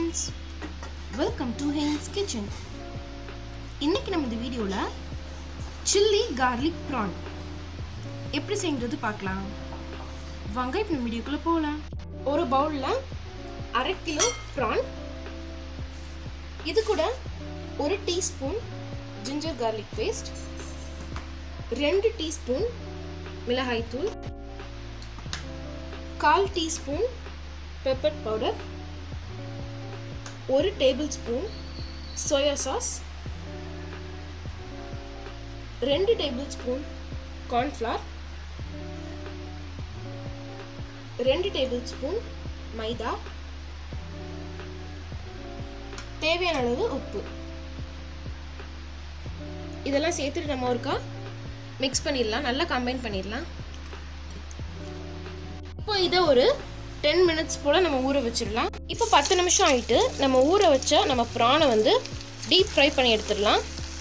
friends, welcome to Haynes Kitchen. இன்னைக்கு நம்ம இந்த வீடியோல chilli garlic prawn எப்படி செய்யறது பார்க்கலாம். வாங்க இப்போ நம்ம வீடியோக்குள்ள போலாம். ஒரு பவுல்ல 1/2 கிலோ prawn, இது கூட 1 teaspoon ginger garlic paste, 2 teaspoon மிளகாய் தூள், 1/4 teaspoon pepper powder, 1 tablespoon soya sauce, 2 tablespoon corn flour, 2 tablespoon maida, தேவையான அளவு உப்பு. இதெல்லாம் சேர்த்துட்டு நம்ம ஒருக்கா மிக்ஸ் பண்ணிடலாம், நல்லா கம்பைன் பண்ணிடலாம். இப்போ இதை ஒரு 10 மினிட்ஸ் போல் நம்ம ஊற வச்சிடலாம். இப்போ 10 நிமிஷம் ஆகிட்டு நம்ம ஊற வச்ச நம்ம ப்ரானை வந்து டீப் ஃப்ரை பண்ணி எடுத்துடலாம்.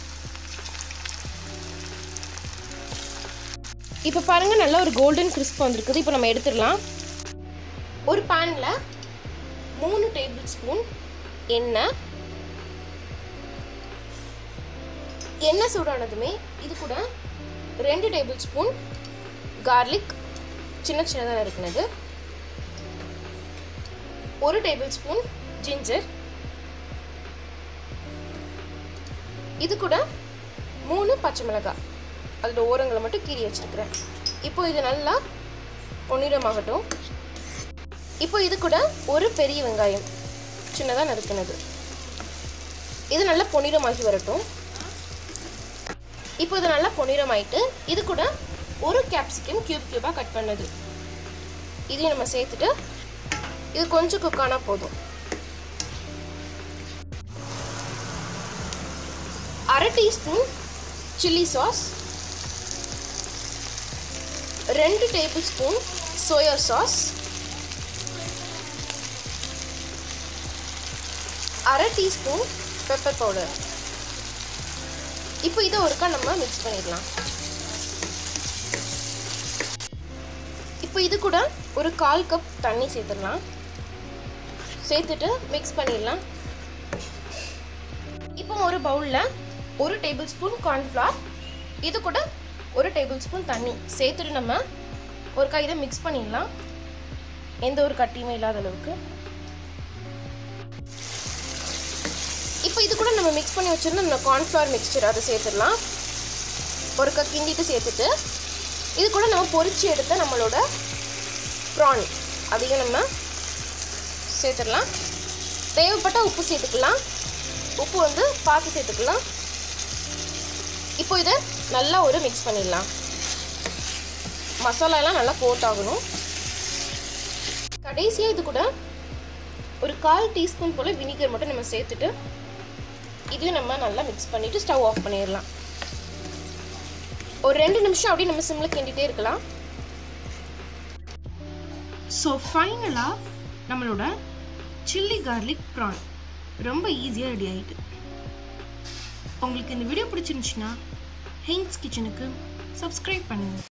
இப்போ பாருங்கள், நல்லா ஒரு கோல்டன் கிறிஸ்ப் வந்துருக்குது. இப்போ நம்ம எடுத்துடலாம். ஒரு பேனில் 3 டேபிள் ஸ்பூன் எண்ணெய் சூடானதுமே இது கூட 2 டேபிள் ஸ்பூன் கார்லிக் சின்னதாக இருக்குனது, 1 டேபிள் ஸ்பூன் ஜிஞ்சர், இது கூட 3 பச்சை மிளகாய் அதோட ஓரங்களை மட்டும் கீறி வச்சிருக்கிறேன். இப்போ இது நல்லா பொன்னிறமாகட்டும். இப்போ இது கூட ஒரு பெரிய வெங்காயம் சின்னதாக நறுக்குனது, இது நல்லா பொன்னிறமாகி வரட்டும். இப்போ இது நல்லா பொன்னிறமாயிட்டு இது கூட ஒரு கேப்சிகம் கியூபாக கட் பண்ணது இதையும் நம்ம சேர்த்துட்டு இது கொஞ்சம் குக் ஆனா போதும். 1/2 teaspoon chilli sauce, 2 tablespoon soya sauce, 1/2 teaspoon pepper powder. இப்போ இதை ஒருக்கா நம்ம மிக்ஸ் பண்ணிடலாம். இப்போ இது கூட ஒரு 1/4 கப் தண்ணி சேர்த்துடலாம். சேர்த்துட்டு மிக்ஸ் பண்ணிடலாம். இப்போ ஒரு பவுலில் 1 டேபிள் ஸ்பூன் கார்ன்ஃப்ளவர், இது கூட 1 டேபிள் ஸ்பூன் தண்ணி சேர்த்துட்டு நம்ம ஒருக்கா இதை மிக்ஸ் பண்ணிடலாம், எந்த ஒரு கட்டியுமே இல்லாத அளவுக்கு. இப்போ இது கூட நம்ம மிக்ஸ் பண்ணி வச்சுருந்த நம்ம கார்ன்ஃப்ளவர் மிக்சர் அதை சேர்த்துடலாம். ஒருக்கா கிண்டிட்டு சேர்த்துட்டு இது கூட நம்ம பொரிச்சு எடுத்த நம்மளோட ப்ரான் அதையும் நம்ம சேர்த்துடலாம். தேவைப்பட்ட உப்பு சேர்த்துக்கலாம், உப்பு வந்து பார்த்து சேர்த்துக்கலாம். இப்போ இதை நல்லா ஒரு மிக்ஸ் பண்ணிடலாம். மசாலாலாம் நல்லா கோட் ஆகணும். கடைசியாக இது கூட ஒரு 1/4 டீஸ்பூன் போல் வினிகர் மட்டும் நம்ம சேர்த்துட்டு இதையும் நம்ம நல்லா மிக்ஸ் பண்ணிவிட்டு ஸ்டவ் ஆஃப் பண்ணிடலாம். ஒரு 2 நிமிஷம் அப்படியே நம்ம சிம்மில் கிண்டிகிட்டே இருக்கலாம். ஸோ ஃபைனலாக நம்மளோட சில்லி கார்லிக் ப்ரான் ரொம்ப ஈஸியாக ரெடி ஆகிட்டு. உங்களுக்கு இந்த வீடியோ பிடிச்சிருந்துச்சுன்னா ஹெய்ன்ஸ் கிச்சனுக்கு சப்ஸ்கிரைப் பண்ணுங்கள்.